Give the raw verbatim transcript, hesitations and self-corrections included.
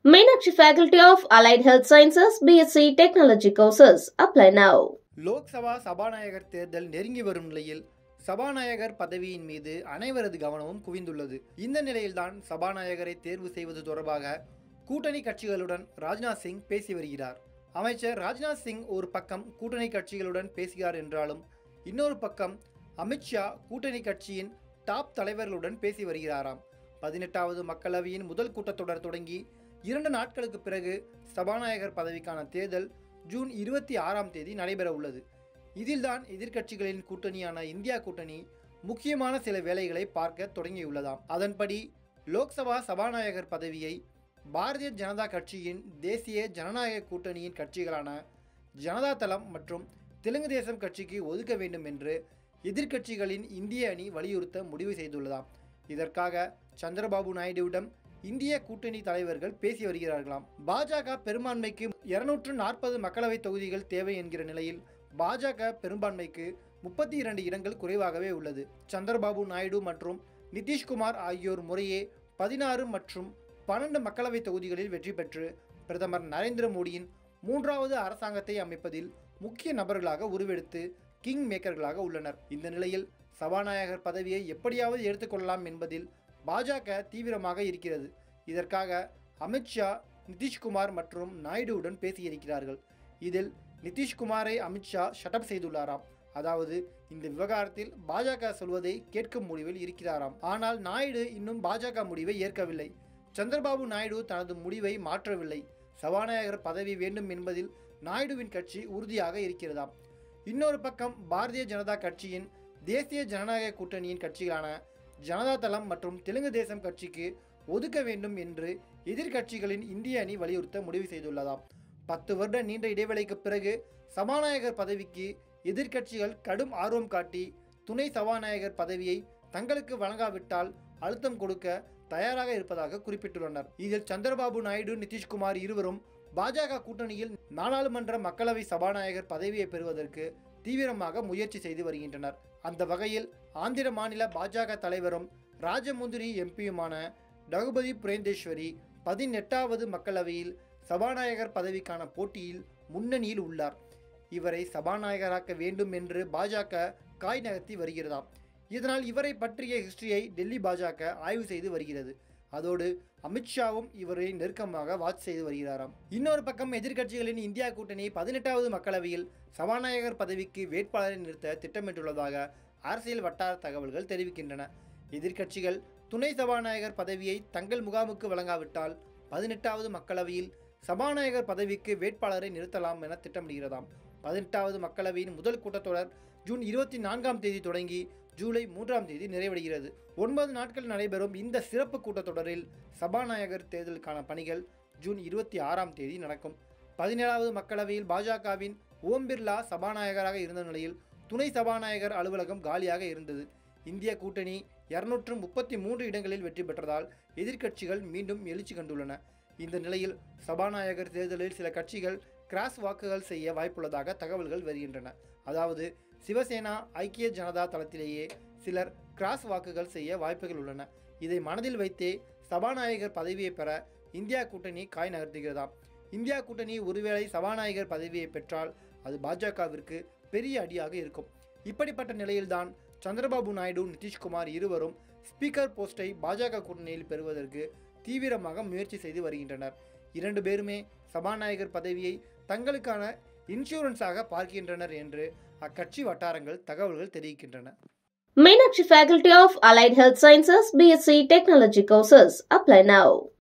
Meenakshi Faculty of Allied Health Sciences B S c Technology courses. Apply now. Lok Sabha சபாநாயகர் தேர்தல் நெருங்கி வரும் நிலையில் சபாநாயகர் பதவியின் மீது அனைவரது கவனமும் குவிந்துள்ளது. இந்த நிலையில்தான் சபாநாயகரை தேர்வு செய்வது தொடர்பாக கூட்டணி கட்சிகளுடன் ராஜ்நாத் சிங் பேசி வருகிறார். அமைச்சர் ராஜ்நாத் சிங் ஒரு பக்கம் கூட்டணி கட்சிகளுடன் பேசுகிறார் என்றாலும் இன்னொரு பக்கம் அமித்ஷா கூட்டணி கட்சியின் டாப் தலைவர்களுடன் பேசி வருகிறாராம். பதினெட்டாவது மக்களவையின் முதல் கூட்டத்தொடர் தொடங்கி இரண்டு நாட்களுக்கு பிறகு சபாநாயகர் பதவிக்கான தேர்தல் ஜூன் இருபத்தி ஆறாம் தேதி நடைபெற உள்ளது. இதில்தான் எதிர்க்கட்சிகளின் கூட்டணியான இந்தியா கூட்டணி முக்கியமான சில வேலைகளை பார்க்க தொடங்கியுள்ளதாம். அதன்படி லோக்சபா சபாநாயகர் பதவியை பாரதிய ஜனதா கட்சியின் தேசிய ஜனநாயக கூட்டணியின் கட்சிகளான ஜனதா தளம் மற்றும் தெலுங்கு தேசம் கட்சிக்கு ஒதுக்க வேண்டும் என்று எதிர்க்கட்சிகளின் இந்திய அணி வலியுறுத்த முடிவு செய்துள்ளதாம். இதற்காக சந்திரபாபு நாயுடுவிடம் இந்திய கூட்டணி தலைவர்கள் பேசி வருகிறார்களாம். பாஜக பெரும்பான்மைக்கு இருநூற்று நாற்பது மக்களவை தொகுதிகள் தேவை என்கிற நிலையில் பாஜக பெரும்பான்மைக்கு முப்பத்தி இரண்டு இடங்கள் குறைவாகவே உள்ளது. சந்திரபாபு நாயுடு மற்றும் நிதிஷ்குமார் ஆகியோர் முறையே பதினாறு மற்றும் பன்னெண்டு மக்களவை தொகுதிகளில் வெற்றி பெற்று பிரதமர் நரேந்திர மோடியின் மூன்றாவது அரசாங்கத்தை அமைப்பதில் முக்கிய நபர்களாக உருவெடுத்து கிங் மேக்கர்களாக உள்ளனர். இந்த நிலையில் சபாநாயகர் பதவியை எப்படியாவது எடுத்துக்கொள்ளலாம் என்பதில் பாஜக தீவிரமாக இருக்கிறது. இதற்காக அமித்ஷா நிதிஷ்குமார் மற்றும் நாயுடுவுடன் பேசியிருக்கிறார்கள். இதில் நிதிஷ்குமாரை அமித்ஷா ஷட்டப் செய்துள்ளாராம். அதாவது இந்த விவகாரத்தில் பாஜக சொல்வதை கேட்கும் முடிவில் இருக்கிறாராம். ஆனால் நாயுடு இன்னும் பாஜக முடிவை ஏற்கவில்லை. சந்திரபாபு நாயுடு தனது முடிவை மாற்றவில்லை. சபாநாயகர் பதவி வேண்டும் என்பதில் நாயுடுவின் கட்சி உறுதியாக இருக்கிறதாம். இன்னொரு பக்கம் பாரதிய ஜனதா கட்சியின் தேசிய ஜனநாயக கூட்டணியின் கட்சிகளான ஜனதா தளம் மற்றும் தெலுங்கு தேசம் கட்சிக்கு ஒதுக்க வேண்டும் என்று எதிர்க்கட்சிகளின் இந்திய அணி வலியுறுத்த முடிவு செய்துள்ளதாம். பத்து வருட நீண்ட இடைவெளிக்கு பிறகு சபாநாயகர் பதவிக்கு எதிர்க்கட்சிகள் கடும் ஆர்வம் காட்டி துணை சபாநாயகர் பதவியை தங்களுக்கு வழங்காவிட்டால் அழுத்தம் கொடுக்க தயாராக இருப்பதாக குறிப்பிட்டுள்ளனர். இதில் சந்திரபாபு நாயுடு நிதிஷ்குமார் இருவரும் பாஜக கூட்டணியில் நாடாளுமன்ற மக்களவை சபாநாயகர் பதவியை பெறுவதற்கு தீவிரமாக முயற்சி செய்து வருகின்றனர். அந்த வகையில் ஆந்திர மாநில பாஜக தலைவரும் ராஜமுந்திரி எம்பியுமான ரகுபதி புரேந்தேஸ்வரி பதினெட்டாவது மக்களவையில் சபாநாயகர் பதவிக்கான போட்டியில் முன்னணியில் உள்ளார். இவரை சபாநாயகராக்க வேண்டும் என்று பாஜக காய் நகர்த்தி வருகிறதாம். இதனால் இவரை பற்றிய ஹிஸ்டரியை டெல்லி பாஜக ஆய்வு செய்து வருகிறது. அதோடு அமித்ஷாவும் இவரை நெருக்கமாக வாட்ச் செய்து வருகிறாராம். இன்னொரு பக்கம் எதிர்க்கட்சிகளின் இந்தியா கூட்டணி பதினெட்டாவது மக்களவையில் சபாநாயகர் பதவிக்கு வேட்பாளரை நிறுத்த திட்டமிட்டுள்ளதாக அரசியல் வட்டார தகவல்கள் தெரிவிக்கின்றன. எதிர்க்கட்சிகள் துணை சபாநாயகர் பதவியை தங்கள் முகாமுக்கு வழங்காவிட்டால் பதினெட்டாவது மக்களவையில் சபாநாயகர் பதவிக்கு வேட்பாளரை நிறுத்தலாம் என திட்டமிடுகிறதாம். பதினெட்டாவது மக்களவையின் முதல் கூட்டத்தொடர் ஜூன் இருபத்தி நான்காம் தேதி தொடங்கி ஜூலை மூன்றாம் தேதி நிறைவடைகிறது. ஒன்பது நாட்கள் நடைபெறும் இந்த சிறப்பு கூட்டத்தொடரில் சபாநாயகர் தேர்தலுக்கான பணிகள் ஜூன் இருபத்தி ஆறாம் தேதி நடக்கும். பதினேழாவது மக்களவையில் பாஜகவின் ஓம் பிர்லா சபாநாயகராக இருந்த நிலையில் துணை சபாநாயகர் அலுவலகம் காலியாக இருந்தது. இந்திய கூட்டணி இருநூற்று முப்பத்தி மூன்று இடங்களில் வெற்றி பெற்றதால் எதிர்க்கட்சிகள் மீண்டும் எழுச்சி கண்டுள்ளன. இந்த நிலையில் சபாநாயகர் தேர்தலில் சில கட்சிகள் கிராஸ் வாக்குகள் செய்ய வாய்ப்புள்ளதாக தகவல்கள் வருகின்றன. அதாவது சிவசேனா ஐக்கிய ஜனதா தளத்திலேயே சிலர் கிராஸ் வாக்குகள் செய்ய வாய்ப்புகள் உள்ளன. இதை மனதில் வைத்தே சபாநாயகர் பதவியை பெற இந்தியா கூட்டணி காய் நகர்த்துகிறதாம். இந்தியா கூட்டணி ஒருவேளை சபாநாயகர் பதவியை பெற்றால் அது பாஜகவிற்கு பெரிய அடியாக இருக்கும். இப்படிப்பட்ட நிலையில்தான் சந்திரபாபு நாயுடு நிதிஷ்குமார் இருவரும் ஸ்பீக்கர் போஸ்டை பாஜக கூட்டணியில் பெறுவதற்கு தீவிரமாக முயற்சி செய்து வருகின்றனர். இரண்டு பேருமே சபாநாயகர் பதவியை தங்களுக்கான இன்சூரன்ஸாக பார்க்கின்றனர் என்று அக்கட்சி வட்டாரங்கள் தகவல்கள் தெரிவிக்கின்றன. Meenakshi Faculty of Allied Health Sciences B S c Technology courses. Apply now.